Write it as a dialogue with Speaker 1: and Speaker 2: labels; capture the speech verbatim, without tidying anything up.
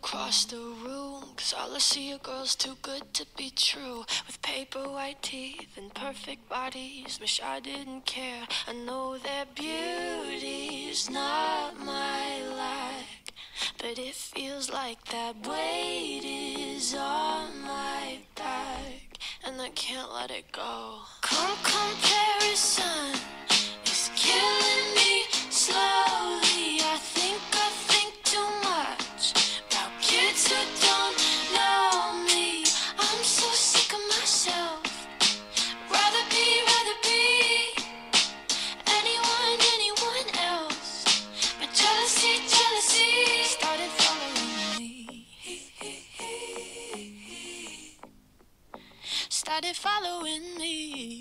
Speaker 1: across the room, 'cause all I see are girls too good to be true, with paper white teeth and perfect bodies. Wish I didn't care. I know their beauty's not my like, but it feels like that weight is on my back, and I can't let it go. Come comparison is killing me slowly. I think I think too much about kids who don't know me. I'm so sick of myself. Rather be, rather be anyone, anyone else. But jealousy, jealousy started following me. Started following me.